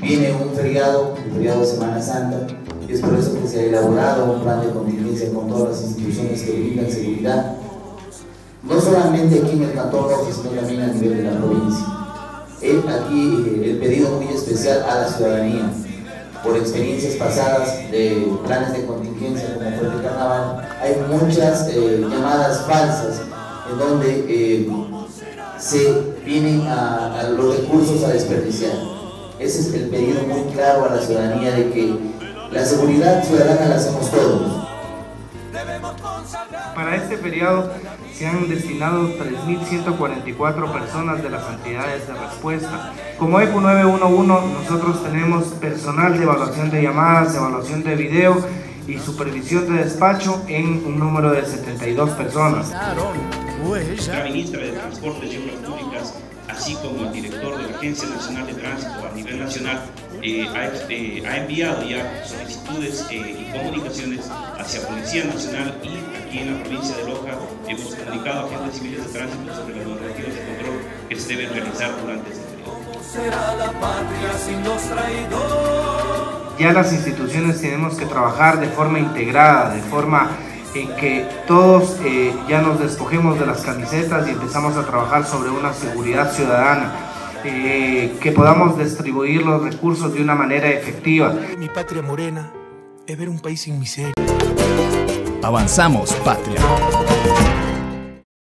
Viene un feriado, el feriado de Semana Santa, y es por eso que se ha elaborado un plan de contingencia con todas las instituciones que brindan seguridad, no solamente aquí en el Cantón Loja, sino también a nivel de la provincia. Aquí el pedido muy especial a la ciudadanía, por experiencias pasadas de planes de contingencia como fue el carnaval, hay muchas llamadas falsas en donde se vienen a los recursos a desperdiciar. Ese es el pedido muy claro a la ciudadanía de que la seguridad ciudadana la hacemos todos. Para este feriado se han destinado 3.144 personas de las entidades de respuesta. Como ECU 911 nosotros tenemos personal de evaluación de llamadas, evaluación de video y supervisión de despacho en un número de 72 personas. La ministra de Transportes y Obras Públicas, así como el director de la Agencia Nacional de Tránsito a nivel nacional, ha enviado ya solicitudes y comunicaciones hacia Policía Nacional, y aquí en la provincia de Loja hemos comunicado a agentes civiles de tránsito sobre las normativas de control que se deben realizar durante este periodo. Ya las instituciones tenemos que trabajar de forma integrada, de forma en que todos ya nos despojemos de las camisetas y empezamos a trabajar sobre una seguridad ciudadana, que podamos distribuir los recursos de una manera efectiva. Mi patria morena es ver un país sin miseria. Avanzamos, patria.